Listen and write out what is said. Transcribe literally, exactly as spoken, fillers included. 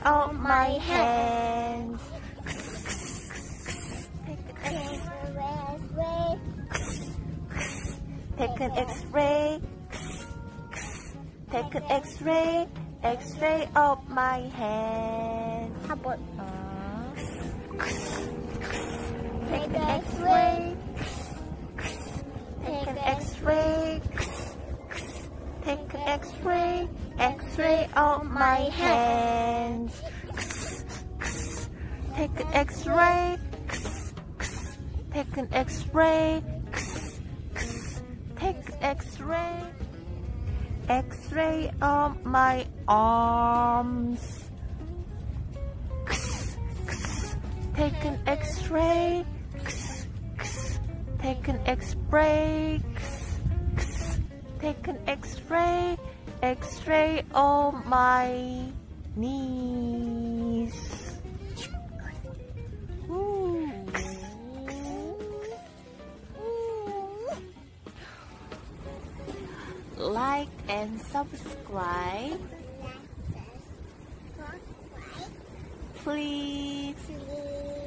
on my hands. Take an X-ray. Take an X-ray. X-ray of my hands. How about uh, Take an X-ray. Take an X-ray. Take an X-ray. X-ray of my hands. Take an X-ray. Take an X-ray. Take an X-ray. X-ray of my arms. Take an X-ray. Take an X-ray. Take an X-ray. X-ray of my knees. Ooh. Like and subscribe, please.